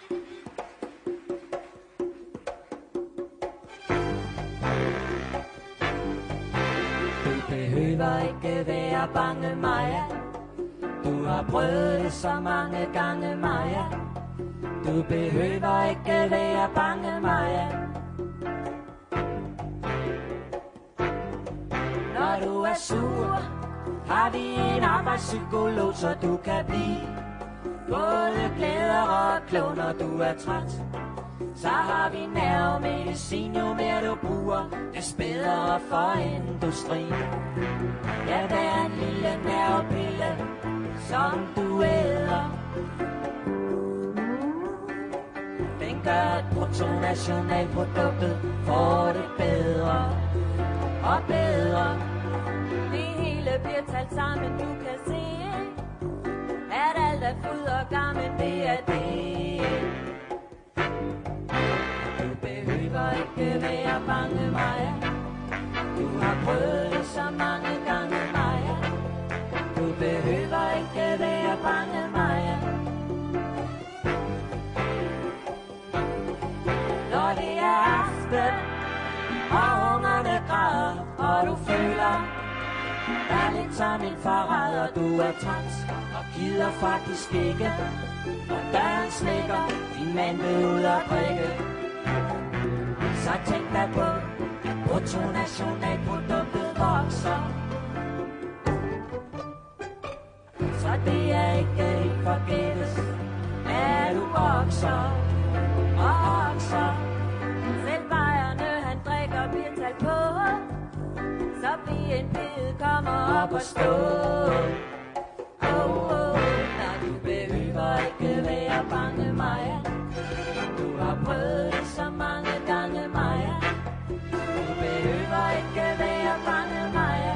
Behøver ikke være bange, Maja. Du har prøvet det så mange gange, Maja. Du behøver ikke være bange, Maja. Når du er sur, har vi en arbejdspsykolog, så du kan blive både glæder og klog, når du er træt. Så har vi nervemedicin, jo mere du bruger, des bedre for industrien. Ja, der er en lille nervepille, som du æder. Den gør, at bruttonationalproduktet får det bedre og bedre. Det hele bliver talt sammen, du kan se, at alt er fryd og gammel, det er det. Du behøver ikke være bange, Maja. Du har prøvet det så mange gange, Maja. Du behøver ikke være bange, Maja. Når det er aften, og ungerne græder, og du føler dig lidt som en forræder, du er træt og gider faktisk ikke. Når døren smækker, din mand vil ud og drikke. Så tænk dig på, at bruttonationalproduktet vokser. Så det er ikke helt forgæves, at du vokser og vokser. Selv Bjarne, han drikker, bliver talt på, så BNP'et kommer op og stå. Når du behøver ikke være bange, Maja. Du har prøvet det så mange gange, Maja. Du behøver ikke være bange, Maja.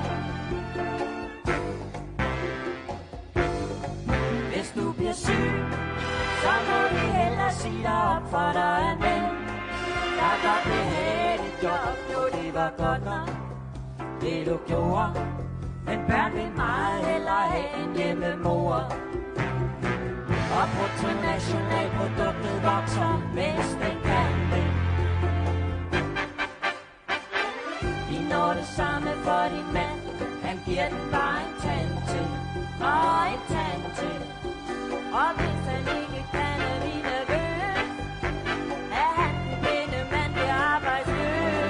Hvis du bliver syg, så må vi hellere sige dig op, for der er en ven, der godt vil have dit job. Jo, det var godt nok, det du gjorde, men børn vil meget hellere have en hjemmemor. Og bruttonationalproduktet vokser, mens den kan det. Vi når det samme for din mand, han giver den bare en tand til, og en tand til. Og hvis han ikke kan, er vi nervøs, at han den blinde mand bliver arbejdsløs.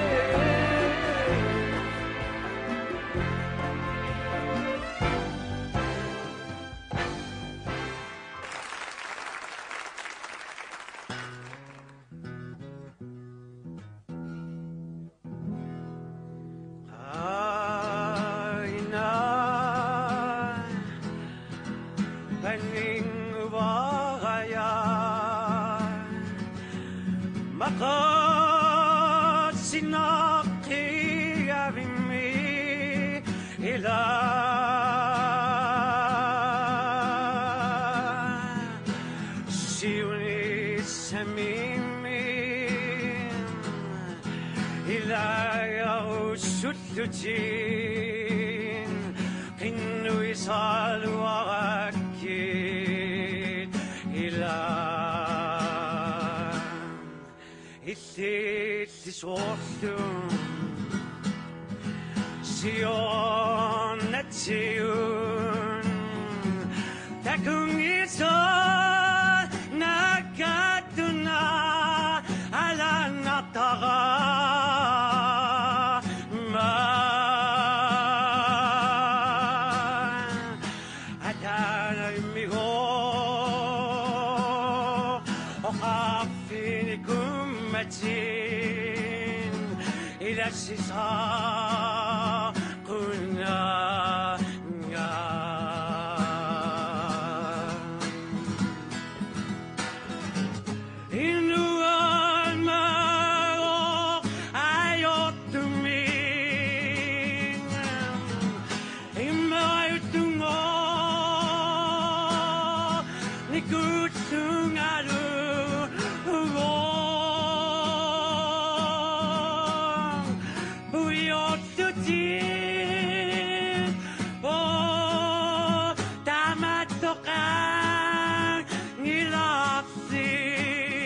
Dama toka ngilapsi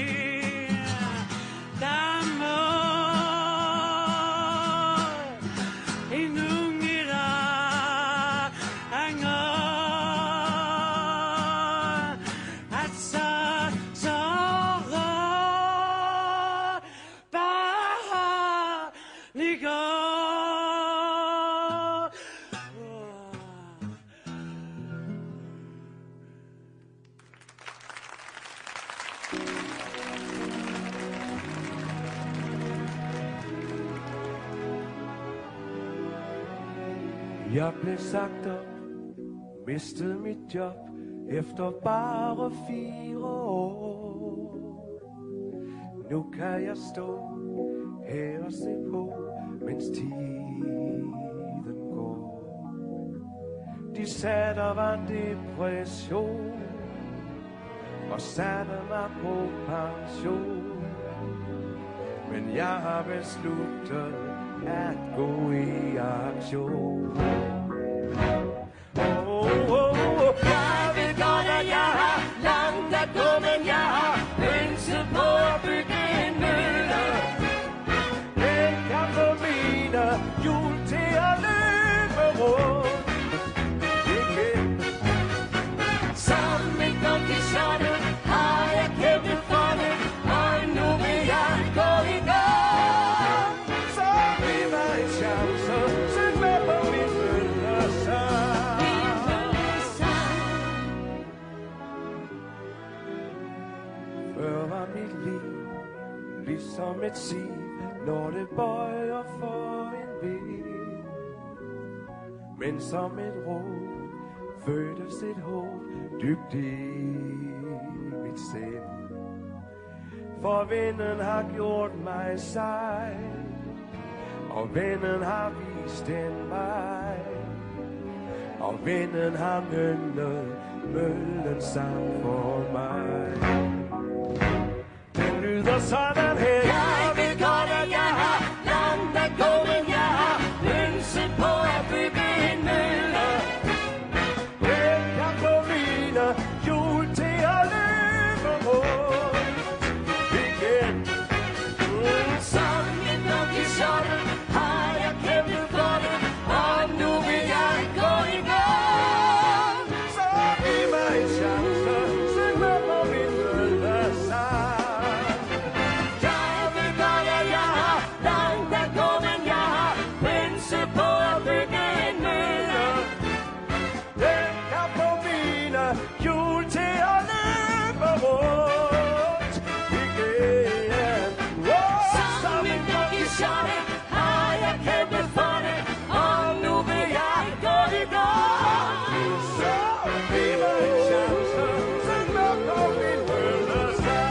Jeg blev sagt op, mistede mit job efter bare 4 år. Nu kan jeg stå her og se på, mens tiden går. De sagde, der var depression, og satte mig på pension. Men jeg har besluttet at gå i aktion. Jeg ved godt, at jeg har langt at gå, men jeg har ønsket på at bygge en mølle. Den kan få mine hjul til at løbe rundt igen. Som et donkeyshottet har jeg kæmpet for det, og nu vil jeg gå i gang. Så giv mig en chance, syng med på min følelsesang. Før var mit liv ligesom et siv, når det bøjer for en vind. Men som et råd fødtes et håb dybt i mit sind. For vinden har gjort mig sej, og vinden har vist en vej, og vinden har nynnet møllen sang for mig. Den lyder sådan her. Jeg ved godt, at jeg har langt at gå, men jeg har ønsket på at bygge en mølle. Den kan få mine hjul til at løbe rundt igen. Som en donkeyshottet har jeg kæmpet for det, og nu vil jeg gå i gang. Så giv mig en chance, syng med på min følelsesang. Jeg ved godt, at jeg har langt at gå, men jeg har ønsket på at bygge en mølle. Den kan få mine hjul til at løbe rundt igen. Som en donkeyshottet har jeg kæmpet for det, og nu vil jeg gå i gang. Så giv mig en chance, syng med på min følelsesang.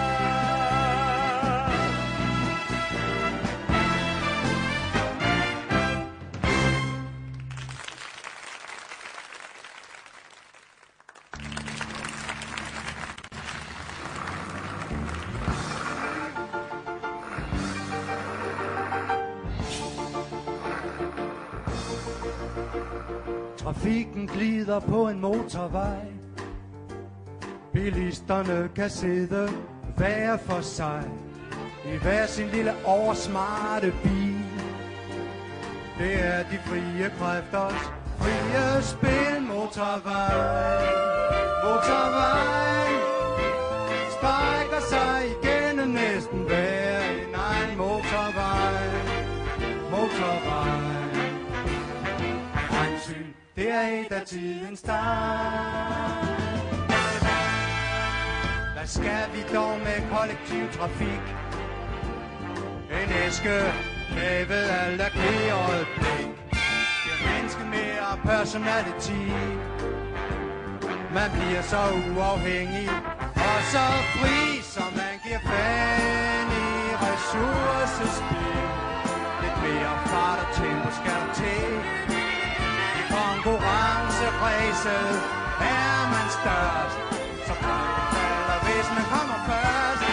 Trafikken glider på en motorvej. Bilisterne kan sidde hver for sig i hver sin lille oversmarte bil. Det er de frie kræfters frie spil. Motorvej, motorvej strækker sig igennem næsten hver en egen motorvej. Motorvej, hensyn, det er et af tidens start. Hvad skal vi dog med kollektiv trafik? En æske lavet af lakeret blik. Det er menneske mere personalitet. Man bliver så uafhængig og så fri, som man giver fan i ressourcespil. Lidt mere fart og tempo skal der til. I konkurrenceræset er man størst, så folk falder, hvis man kommer først.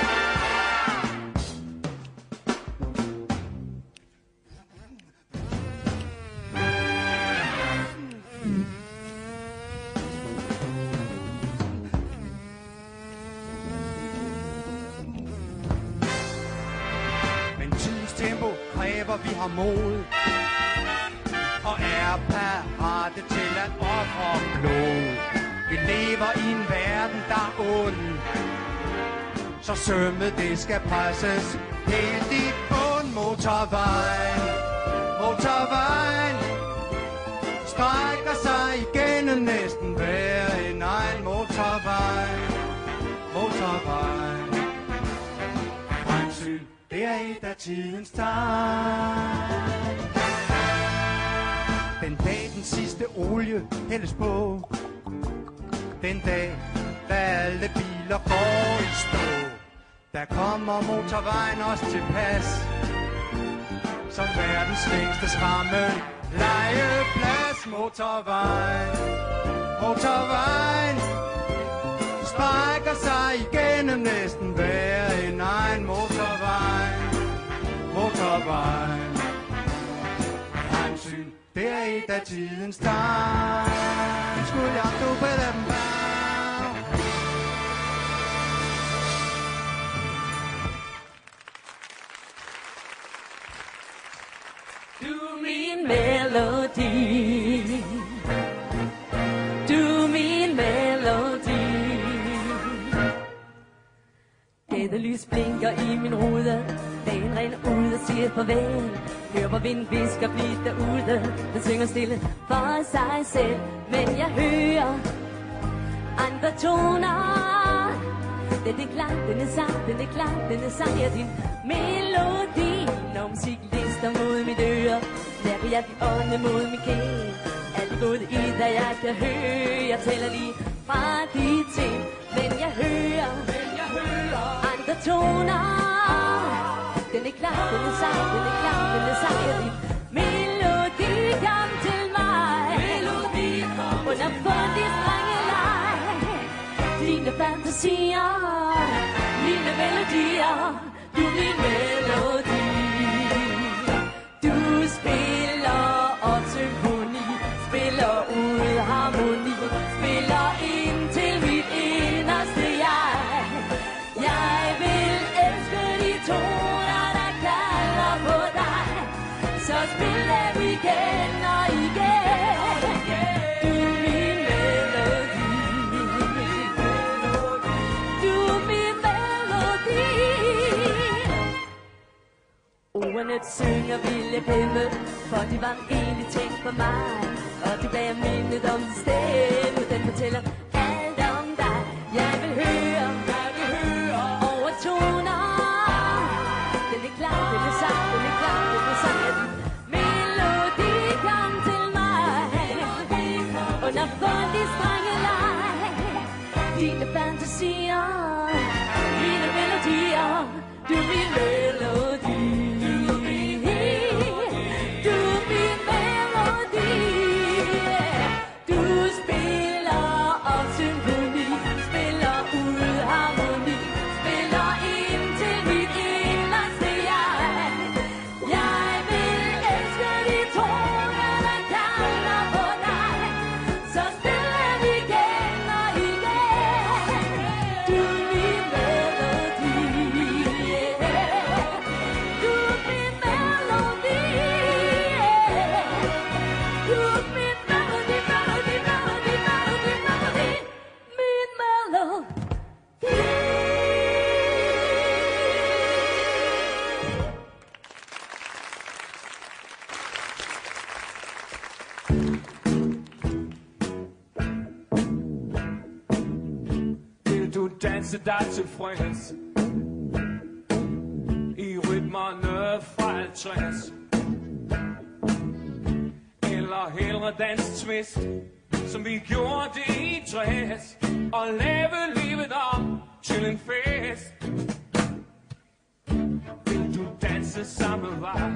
Men tidens tempo kræver, vi har mod og er parate til at ofre blod. Vi lever i en verden, der er ond, så sømmet det skal presses helt i bund. Motorvejen, motorvejen strækker sig igennem næsten hver en egen motorvej. Motorvejen, fremsyn, det er et af tidens tegn. Den dag den sidste olie hældes på. Den dag, da alle biler går i stå, der kommer motorvejen også til pas. Som verdens længste skræmme legeplads. Motorvejen, motorvejen strækker sig igennem næsten hver en egen. Motorvejen, motorvejen hensyn, det er et af tidens tegn. Skulle jeg du på dem bare? Du min melodi, du min melodi. Gadelys blinker i min rude, dagen rinder ud og siger farvel. Hør hvor vinden visker blidt derude, den synger stille for sig selv. Men jeg hører andre toner. Den er klar, den er sang, den er klar, den er sang. Ja, din melodi. Når musik lister mod mit øre, mærker jeg din ånde mod min kæde. Alt er gået i, da jeg kan høre. Jeg tæller lige fra de ting, men jeg hører andre toner. Den er klar, den er sang, den er klar, den er sang. Ja, din melodi kom til mig. Melodi kom under fundig strengeleg. Dine fantasier, mine melodier. Du er min melodi. Du spiller op symfoni, spiller ud harmoni, spiller ind til mit inderste jeg. Jeg vil elske de toner, der kalder på dig. Så spiller vi igen og igen. Du er min melodi. Du er min melodi. Ordene synger vilde pemme, for de var egentlig tænkt for mig. Og det bærer mindet om din stemme, den fortæller alt om dig. Jeg vil høre overtoner. Den er klar, den er sang, den er klar, den er sang. Melodi kom til mig, under fundig strengeleg. Dine fantasier, mine melodier. Du er min melodi. Danse dig tilfreds i rytmerne fra 50. Eller hellere danse twist, som vi gjorde det i 60. Og lave livet om til en fest. Vil du danse samme vej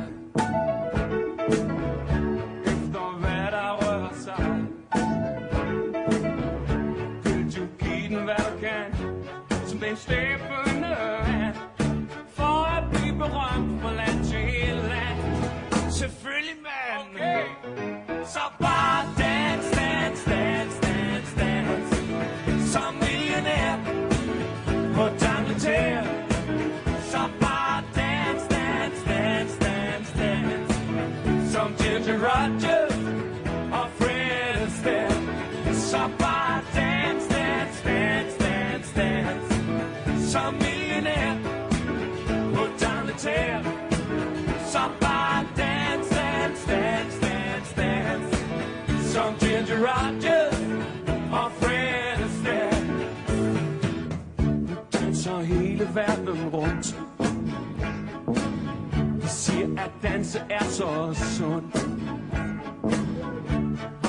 efter hvad der rører sig? Vil du give den hvad du kan, den slæbende vand, for at blive berømt fra land til hele land. Selvfølgelig, mand. Okay. Så bare dans, dans, dans, dans, dans. Som millionær på D'Angleterre. Så bare dans, dans, dans, dans, dans. Som Ginger Rogers og Fred Astaire. Så bare dans, dans, dans, dans, dans. Som millionær på D'Angleterre. Så bare dance, dance, dance, dance, dance. Som Ginger Rogers og Fred Astaire. Du danser hele verden rundt. De siger at danse er så sundt.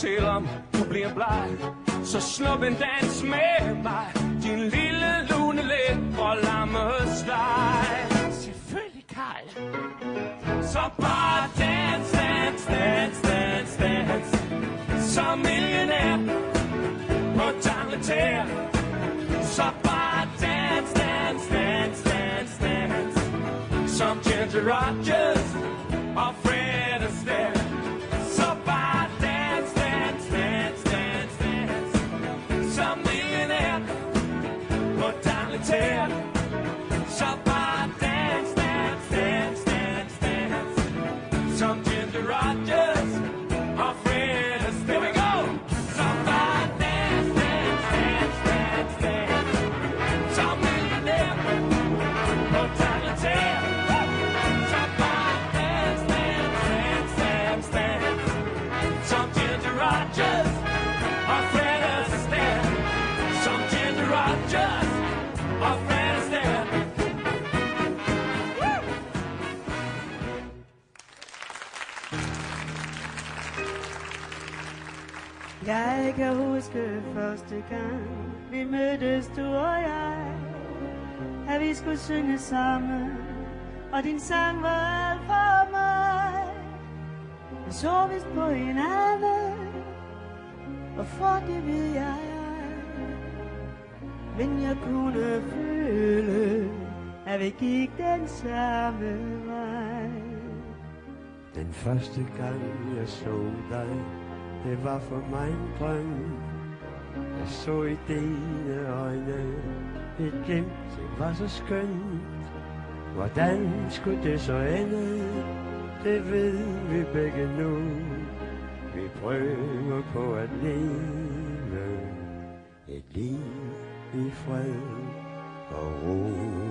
selvom du bliver bleg, så snup en dans med mig, din lille lune læb og lammesteg. Selvfølgelig, Karl. Så bare dans, dans, dans, dans, dans, som millionær på tangletær. Så bare dans, dans, dans, dans, dans, som Ginger Rogers og Fred Astaire. Så bare dans, dans, dans, dans, dans, som millionær på tangletær. Så bare dans, dans, dans, dans, dans, som Ginger Rogers og Fred Astaire. Here we go! Så bare dans, dans, dans, dans, dans, som millionær på tangletær. Så bare dans, dans, dans, dans, dans, som Ginger Rogers og Fred Astaire. Som Ginger Rogers og Fred Astaire. Jeg kan huske første gang vi mødtes, du og jeg, at vi skulle synge sammen, og din sang var alt for mig. Vi så vist på hinanden, hvorfor det ved jeg, men jeg kunne føle, at vi gik den samme vej. Den første gang jeg så dig, det var for mig en drøm. Jeg så i dine øjne et glimt, det var så skønt. Hvordan skulle det så ende? Det ved vi begge nu. Vi prøver på at leve et liv i fred og ro.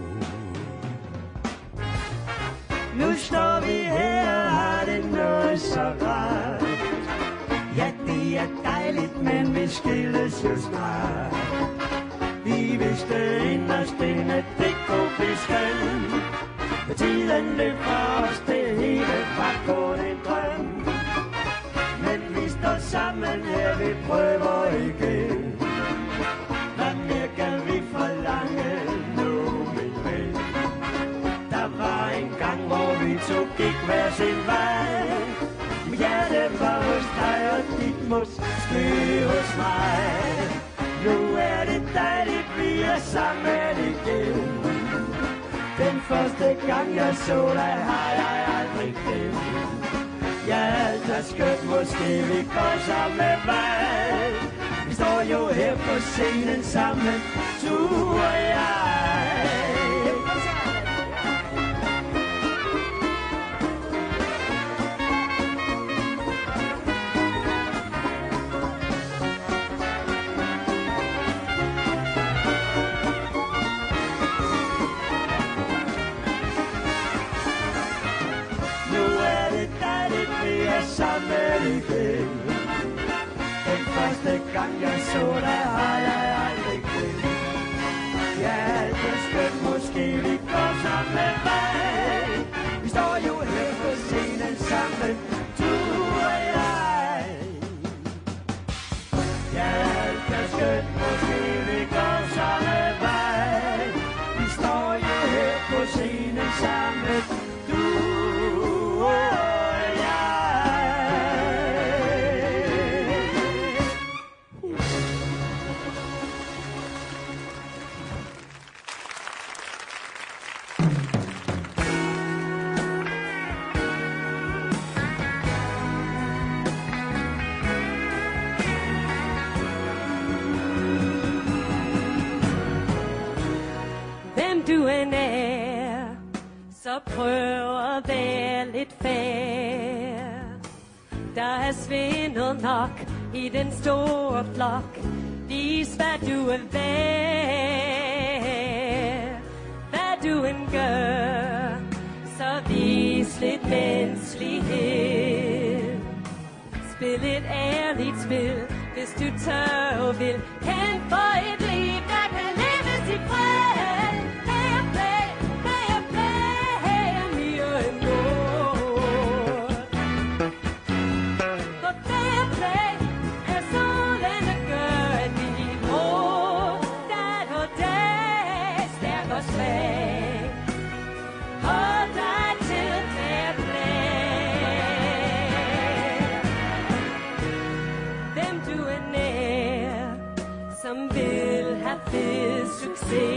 Nu står vi her og har det noget så rart. Ja, det er dejligt, men vi skilles jo snart. Vi vidste inderst inde, at det kunne blive skønt. Men tiden løb fra os, det hele var kun en drøm. Men vi står sammen her, vi prøver igen. Hvad mere kan vi forlange nu, min ven? Der var en gang, hvor vi to gik hver sin vej. Hjertet var hos dig, og dit måske hos mig. Nu er det dejligt, vi er sammen igen. Den første gang jeg så dig, har jeg aldrig glemt. Ja, alt er skønt, måske vi går samme vej. Vi står jo her på scenen sammen, du og jeg. Sammen igen. Den første gang jeg så dig, har jeg aldrig glemt. Ja, alt er skønt, måske vi går samme vej. Vi står jo her på scenen sammen, du og jeg. Ja, alt er skønt, måske vi går samme vej. Vi står jo her på scenen sammen, du og jeg. Du end er, så prøv at være lidt fair. Der er svindel nok i den store flok. Vis hvad du er værd. Hvad du end gør, så vis lidt menneskelighed. Spil et ærligt spil, hvis du tør og vil. Kæmp for et liv, der kan leves i fred. se.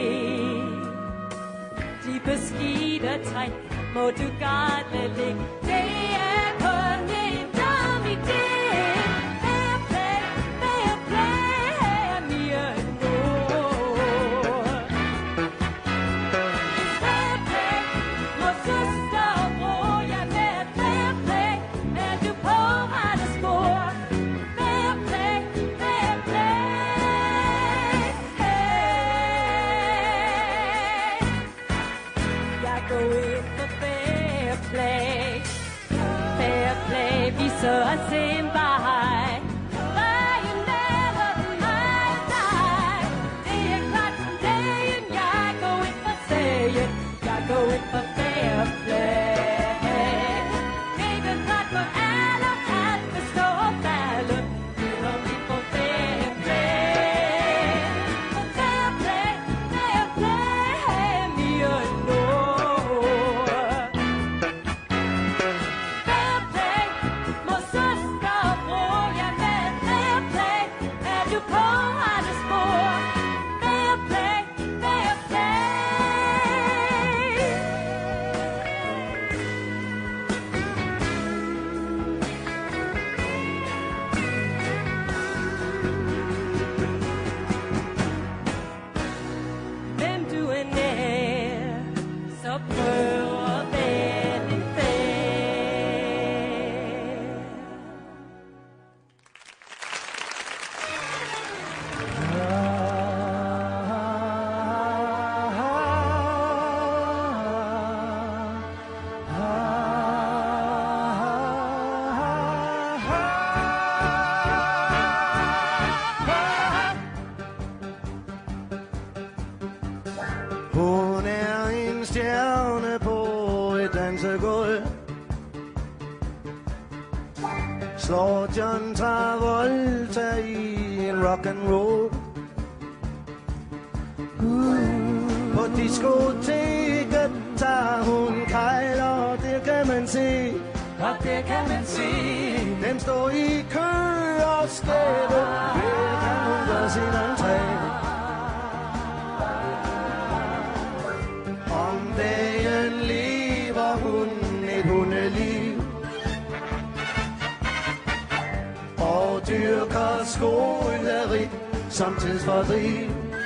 De beskidte træk må du godt lade ligge. Det er kun en dum idé. Fair play, fair play, mere nord. Fair play, må søster og bror, ja med fair play, er du på rette spor. Fair play, fair play, hey. Jeg går ind for fair play. Fair play, viser os en vej. Vejen never high die. Det er klart som dagen, jeg går ind for sagen. Jeg går ind for fair play. Det er klart for alle, alt vil stå og falde. Det er lidt for fair play. For fair play, mere nord. Fair play, må søster og bror, ja med fair play, er du på rette spor. Fair play, fair play. Hvem du end er, så prøv at være lidt fair. Hun er en stjerne på et dansegulv. Slår John Travolta i en rock and roll. På diskoteket tager hun kejler, det kan man se. Og det kan man se. Dem står i kø og skætte, hver gang hun gør sin entré. Om dagen lever hun et hundeliv og dyrker skoleri som tidsfordriv.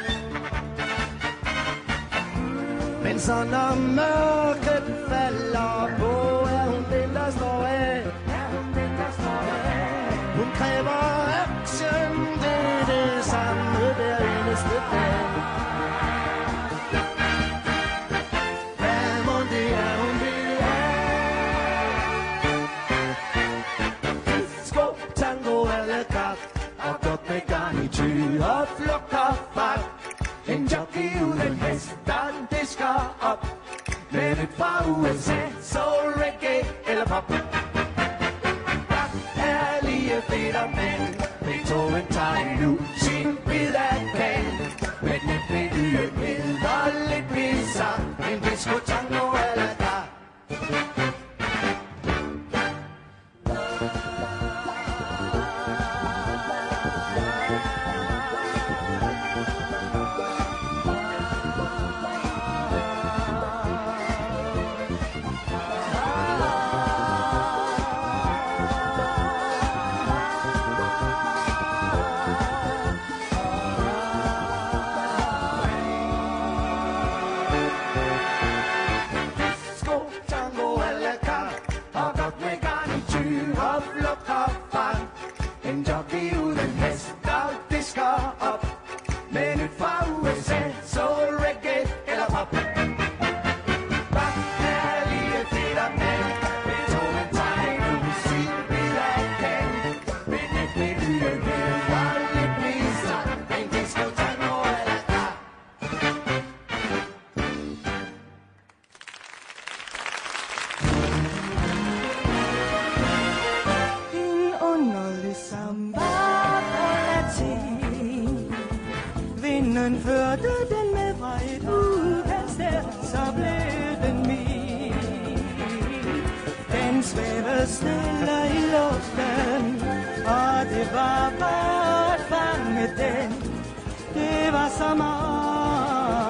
Men så når mørket falder på, er hun den, der står af. Hun kræver action, det er det samme hver eneste dag. Hvad må det er, hun vil have? Disco, tango a la carte, og godt med garnityr og flugt og fart. En jockey uden hest, der disker op med et fra USA, soul, reggae eller pop. Herlige fedt mænd, Beethoven tager nu sin bid af kagen. Med lidt bedyret og lidt bizarre, en disco tango a la carte. Vinden førte den med fra et udkantssted, så blev den min. Den svævede stille i luften, og det var bare at fange den. Det var så meget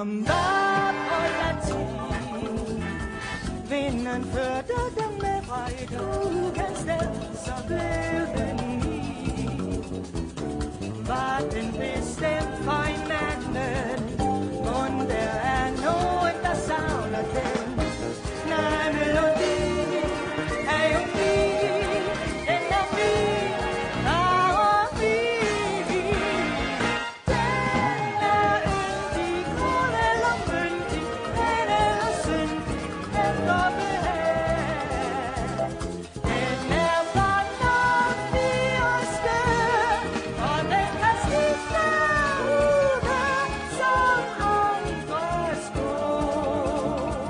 samba og latin. Vinden førte dem med højde, ukastet, så blev den min. Var den bestemt for hinanden, mon der er nogen, der savner den. Nej, melodien er jo min, den er min, og min. Den er yndig, grøn eller myndig, ren eller syndig, efter behag. Den er fornuftig og skør, og den kan skifte ude som andre spor.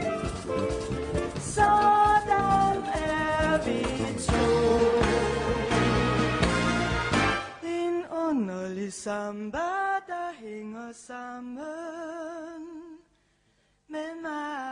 Sådan er vi to. En underlig samba, der hænger sammen med mig.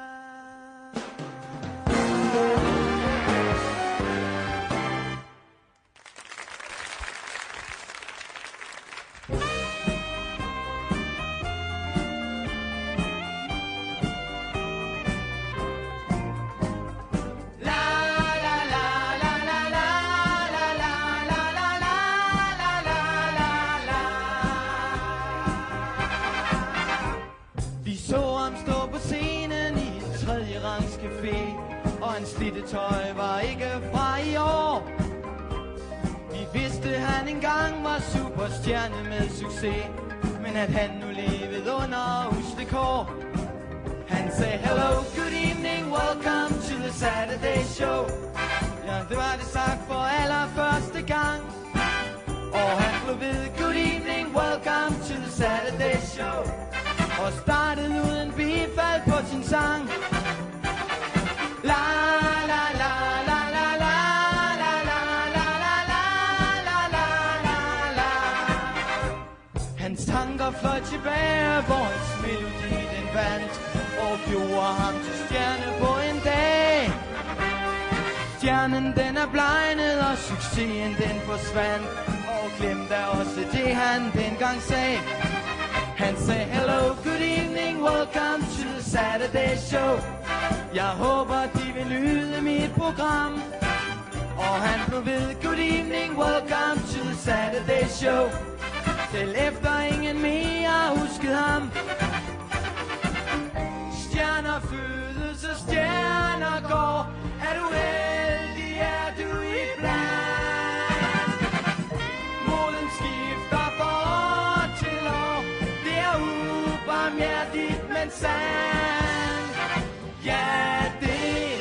Vi så ham stå på scenen i et tredje rangs café, og hans tøj var ikke fra i år. Vi vidste, han engang var superstjerne med succes, men at han nu levede under usle kår. Han sagde, hello, good evening, welcome to the Saturday Show. Ja, det var det sagt for allerførste gang. Og han blev ved, good evening, welcome to the Saturday Show. Og startede uden bifald på sin sang. La la la la la la la la la la la la la la. Hans tanker fløj tilbage, hvor hans melodi den vandt, og gjorde ham til stjerne på en dag. Stjernen den er blegnet, og succesen den forsvandt, og glemte også det han dengang sagde. Han sagde, hello, good evening, welcome to the Saturday Show. Jeg håber, de vil lyde mit program. Og han blev ved, good evening, welcome to the Saturday Show. Selv efter ingen mere huskede ham. Stjerner fødes og stjerner går. Er du heldig, er du iblandt. Moden skifter fra år til år. Det er ubarmhjertigt, men sandt. Ja, det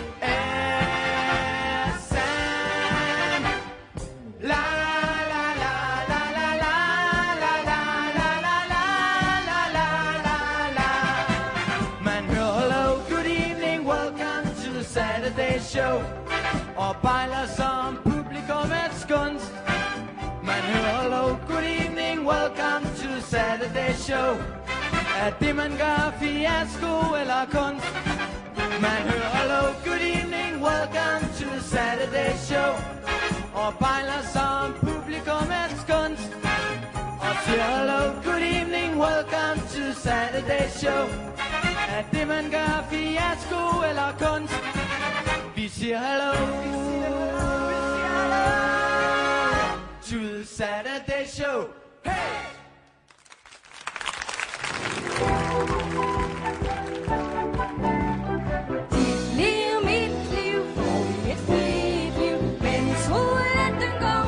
er sandt. La la la la la la la la la la la la la. Man hører hello, good evening, welcome to the Saturday Show. Og bejler som publikummets gunst. Man hører hello, good evening, welcome to the Saturday Show. Er det man gør fiasko eller kunst? Man hører hello, good evening, welcome to the Saturday Show. Og bejler som publikummets gunst. Og siger hello, good evening, welcome to the Saturday Show. Er det man gør fiasko eller kunst? Vi siger hello, to the Saturday Show. Hey! Dit liv, mit liv, får vi et frit liv, men solen den går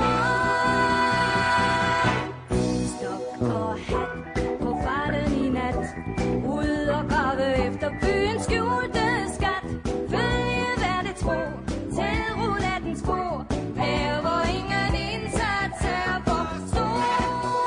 op. Stok og hat på farten i nat, ud og grave efter byens skjulte skat. Følge hvert et spor, til roulattens spor, her hvor ingen indsats er for stor.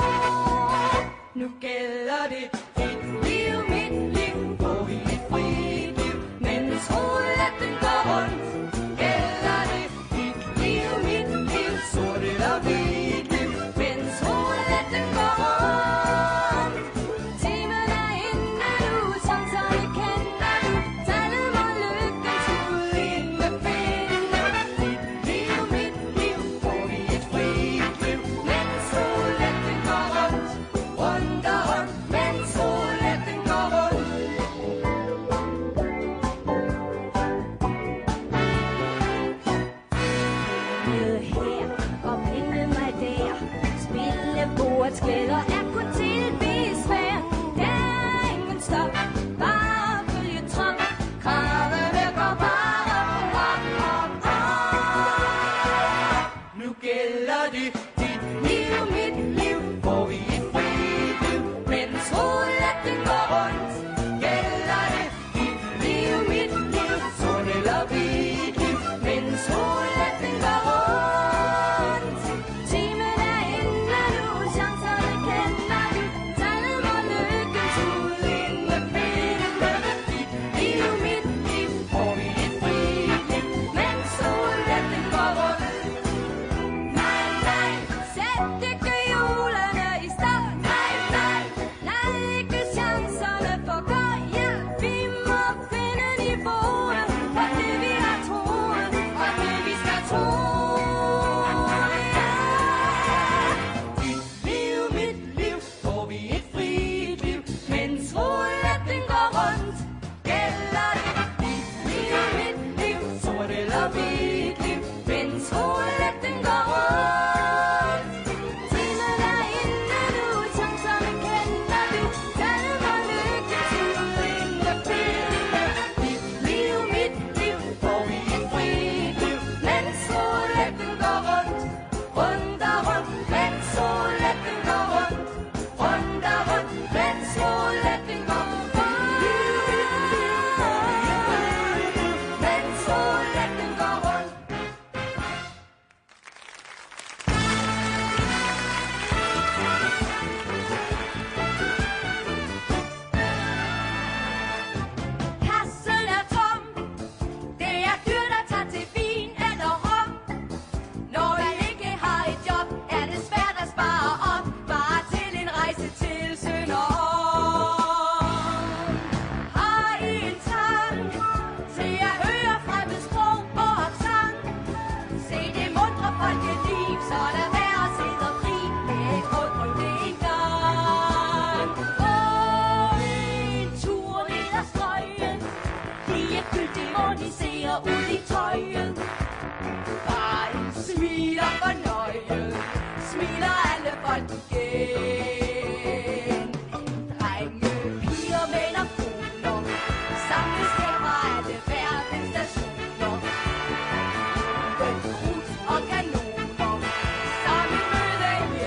Livets glæder er kun til besvær. Der er ingen stop, bare følge trop. Kravene går bare op, op, op. Nu gælder det dit liv, mit liv, hvor vi er frit liv, mens rouletten går rundt. Gælder det dit liv, mit liv, sort eller hvidt liv, mens rouletten går rundt. Timen er inde nu, chancerne kender du. Tallet må lykkens ud ind med pinde. Dit liv, mit liv, hvor vi er frit liv, mens rouletten går rundt. Nej, nej, sæt ikke hjulene i start. Nej, nej, Lad ikke chancerne forgå. Ja, vi må finde niveauet for det vi har troet, og det vi skal tro. Ja. dit liv, mit liv, hvor vi er frit liv, mens rouletten går rundt. Gælder det dit liv, mit liv, sort eller hvidt liv, mens rouletten går rundt. Timen er inde nu, chancerne kender du. Tallet må lykkens ud ind med pinde. Dit liv, mit liv, hvor vi er frit liv, mens rouletten går rundt. Rundt og rundt, mens rouletten går rundt. Rundt og rundt, mens rouletten går rundt. Mens rouletten går rundt. Kassen er tom. Det er dyrt at tage til vin eller rom. Når man ikke har et job, er det svært at spare op. Bare til en rejse til Sønderholm. Har I en trang til at høre fremmed sprog og sang? Se det muntre folkeliv, så lad være at sidde og grine. Et råd, prøv det en gang. En tur ned ad strøget. Ligegyldigt må de se og ud i tøjet. Bare en smil og fornøjet. Smiler alle folk igen. Drenge, piger, mænd og koner. Samles her fra alle verdens stationer. Med krudt og kanoner. Som et møde i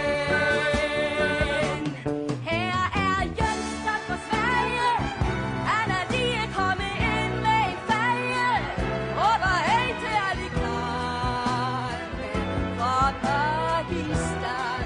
FN. Her er Jørgen fra Sverige. Han er lige kommet ind med en feje. Råber hey til alle klar. Fra Pakistan.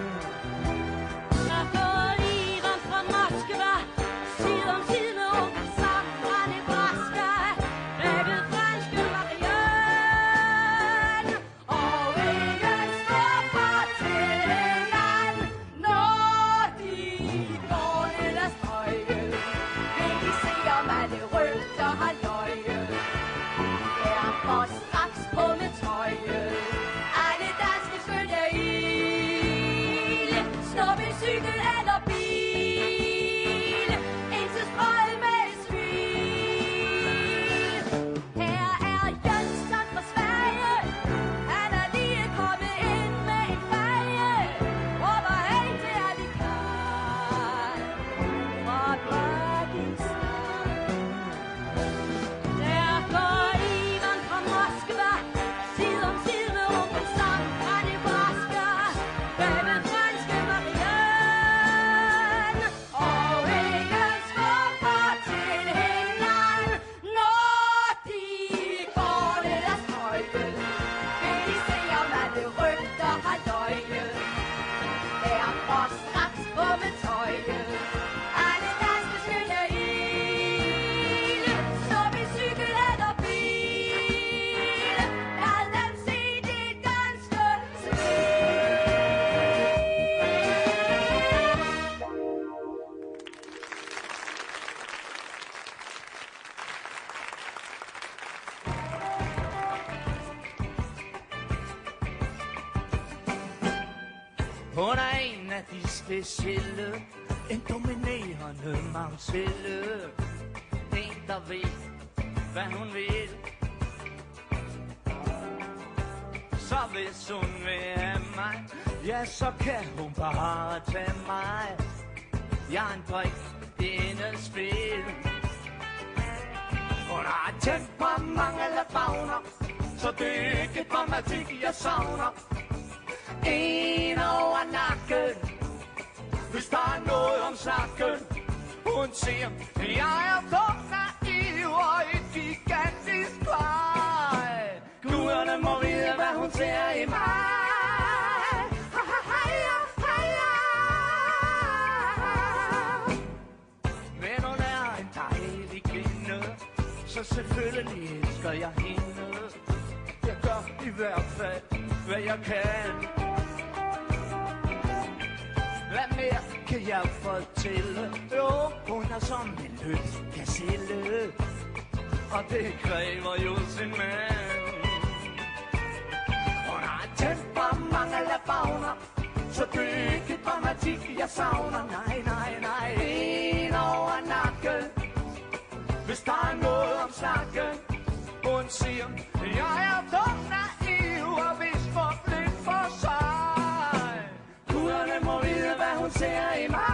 Der går Ivan fra Moskva. Side om side med onkel Sam fra Nebraska. Rækket franske Marianne. Og ingen skuffer til land. Når de går ned ad strøget, vil de se om alle rygter har løjet. Derfor straks på med tøjet. Alle danske skønne il. Snop en cykel eller bil. Ind til strøget med et smil. Her er Jørgen fra Sverige. Han er lige kommet ind med en feje. Råber hey til alle klar. Fra Pakistan. Der går Ivan fra Moskva. Side om side med onkel Sam fra Nebraska. Rækket franske Marianne. Og ingen skuffer til hinanden. Når de går ned ad strøget, vil de se om alle rygter har løjet. Derfor straks på med tøjet. Alle danske skønne il. Stop i cykel eller bil. Lad dem se det danske smil. Hun er en af de specielle, en dominerende Mabel. En, der ved, hvad hun vil. Så hvis hun vil have mig, Ja, så kan hun bare tage mig. Jeg er en brik i hendes spil. Hun har tændt på mange fagner, så det er ikke dramatik, jeg savner. En over nakken, hvis der er noget om snakken. Hun siger, jeg er dum, naiv og et gigantisk kvej. Guderne må vide, hvad hun ser i mig. Men hun er en dejlig kvinde, så selvfølgelig elsker jeg hende. Jeg gør i hvert fald, hvad jeg kan. Hvad mere kan jeg fortælle? Jo, hun er som en løs gazelle, og det kræver jo sin mand. Hun har tændt på mange fagner, så det er ikke dramatik, jeg savner. Nej, nej, nej, en over nakken, hvis der er noget om snakken. Hun siger, jeg er dum, naiv og vist for blind for sig. Guderne må vide, hvad hun ser i mig.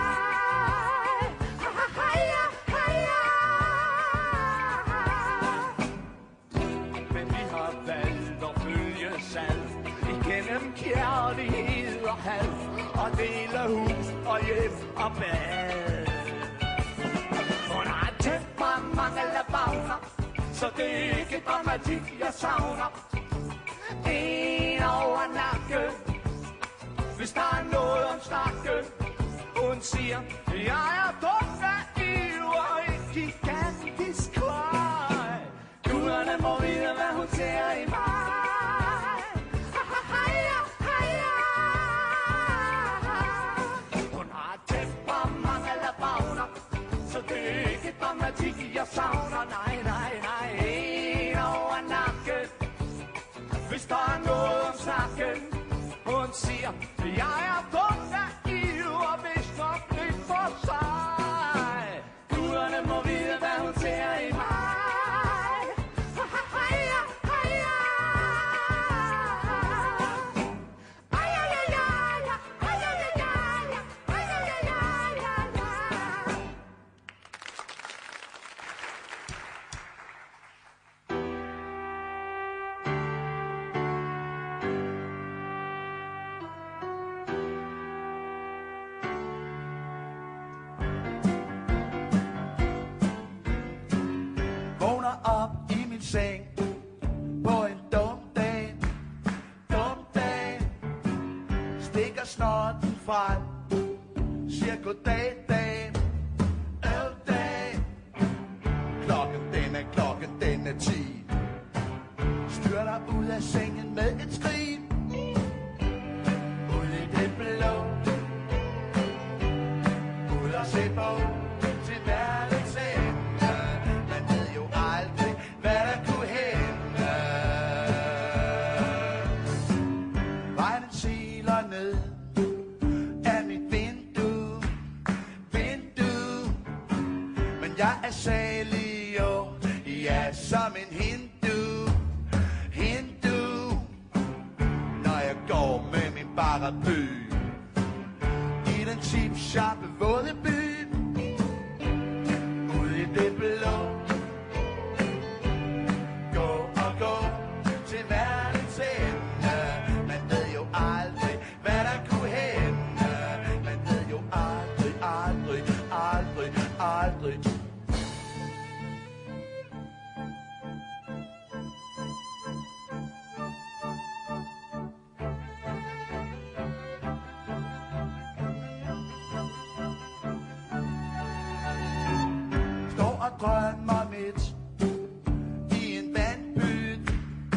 Men vi har valgt at følge salg igennem kærlighed og had, og dele hus og hjem og bad. Hun har tændt på mange lavagner, så det er ikke dramatik, jeg savner. En over nakken, hvis der er noget om snakken. Hun siger, jeg er dum, naiv og et gigantisk kvej. Guderne må vide, hvad hun ser i mig. Hun har tændt på mange lavagner, så det er ikke dramatik, jeg savner. Nej, nej, nej, en over nakken, hvis der er noget om snakken. Hun siger, jeg er dum, naiv og vist nok lidt for sig. Guderne må vide, hvad hun ser i mig. Seng på en dum dag, stikker snorten frem, siger goddag dag, dag. Klokken den er 10, styrter ud af sengen med et skrig, ud i det blå, ud og se på til verdens ende. Man ved jo aldrig, hvad der kunne hænde. Regnen siler ned af mit vindue, men jeg er salig jo, ja, som en hindu, når jeg går med min paraply i den chip-sharpe våde by, ud i det blå. Drømmer midt i en vandpyt,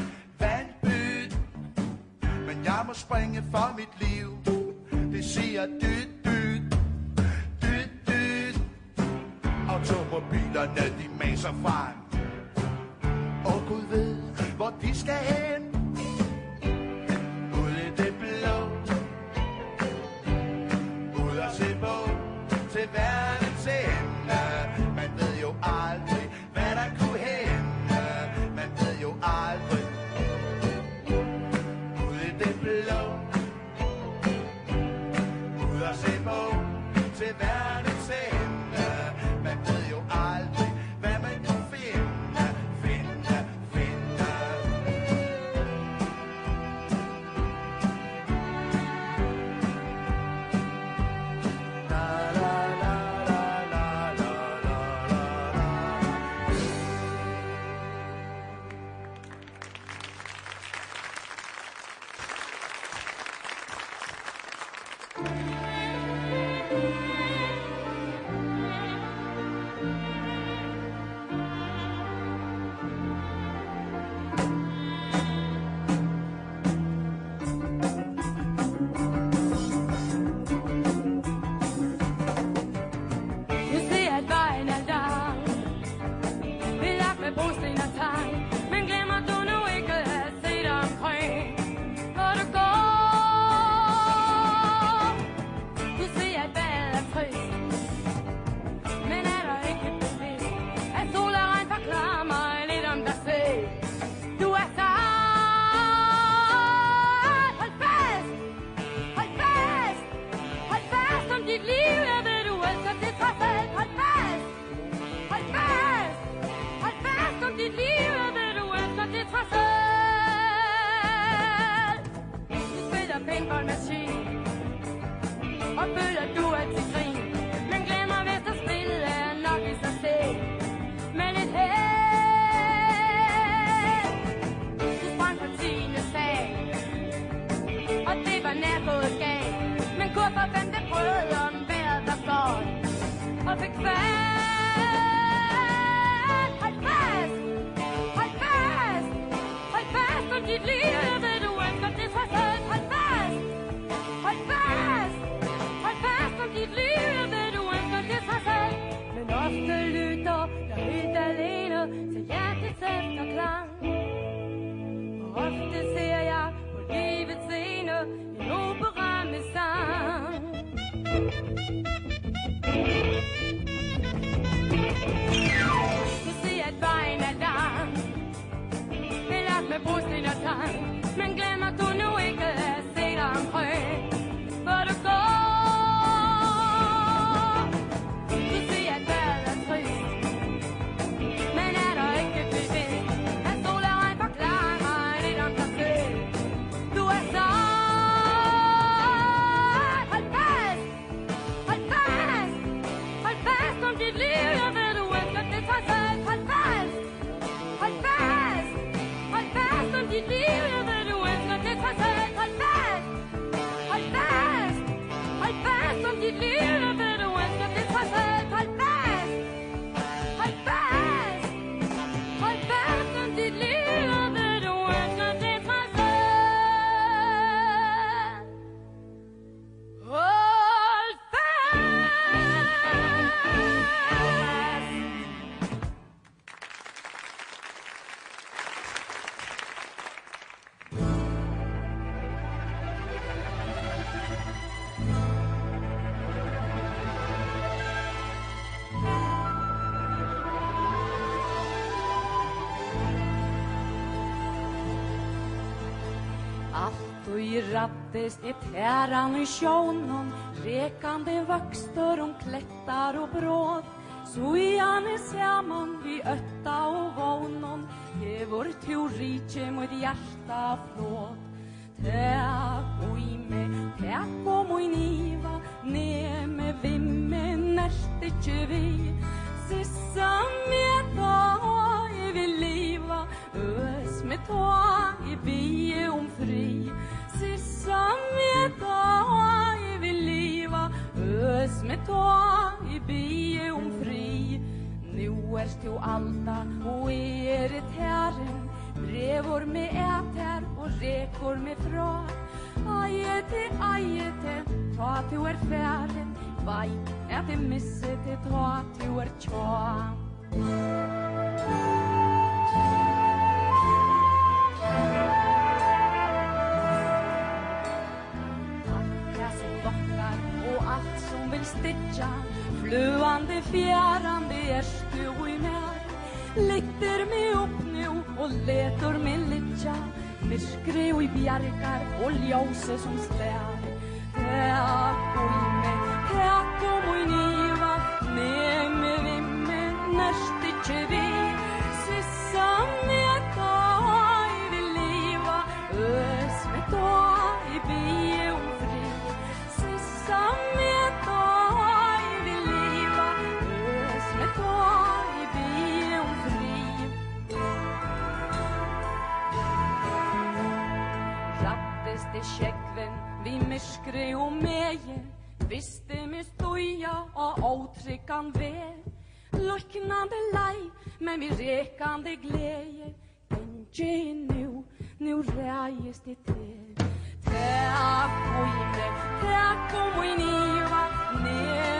men jeg må springe for mit liv. Det siger dyt, automobilerne de maser frem, og Gud ved hvor de skal hen, ud i det blå, ud og se på til verdens ende. Man ved jo aldrig, hvad der kunne hænde. Man ved jo aldrig, ud i det blå, paintballmaskine og føler du altid grin, men glemmer hvis der spillet er nok i sig selv. Men et held, du sprang på 10. sag, og det var nær gået galt. Men kurser vendte brød om vejret var godt, og fik fast. Hold fast, hold fast, hold fast om dit liv, ved du ønsker det trods alt. Hold fast, hold fast, hold fast om dit liv, ved du ønsker det trods alt. Men ofte lytter jeg helt alene til hjertets efterklang, og ofte ser jeg på livets scene en opera med sang. Du ser at vejen er lang, belagt med brosten og tang, men glemmer du nu ikke at se dig omkring, hvor du går. Du ser at vejret er trist, men er der ikke bevidst at sol og regn forklarer lidt om dig selv. Du er så. Hold fast, hold fast, hold fast om dit liv, jeg ved du ønsker det trods alt. Hold fast, hold fast, hold fast om dit liv, jeg ved du ønsker det trods alt. Hold fast, hold fast, hold fast om dit liv, jeg ved du ønsker det trods alt. Hold fast, hold fast, hold fast om dit liv, jeg ved du ønsker det trods alt. Hold fast. Allt og ég rapptist í tæran í sjónum, rekandi vöxtur klettar og bróð. Svo í hann saman við ötta og vónum, hefur tú ríkje mot hjarta flóð. Takk og í mig, takk og mún íva, nemi vimmi, nert ekki við. Sissa með það ég vil lífa, ös með það ég bie fri. Sissa med það ég vil lífa, ös með það ég bie fri. Nú erst þú alda og erið herren, brevur mig æter og rekur mig frá. Ægeti, tá þú færen, veit at ég missi þig tá þú tjá. Allt som vill stitcha, fluande, fjärande, erstu i mer. Likter mig upp nu och letor mig litja, myrskri och i bjärkar och ljose som slär. Takk og i mig, takk og moj niva, nemi vimme, närst ikke vi. Sissa med það jeg vil liva, ös med það jeg bie fri. Sissa med það jeg vil liva, ös med það jeg bie fri. Rapptist i kjekven, vi myrskri og meie, visste mig stoja og ótryggan ver. Luknande lei, men vi rekande gleje, gengi nu rægist i til. Takk og i mig, takk og moj niva,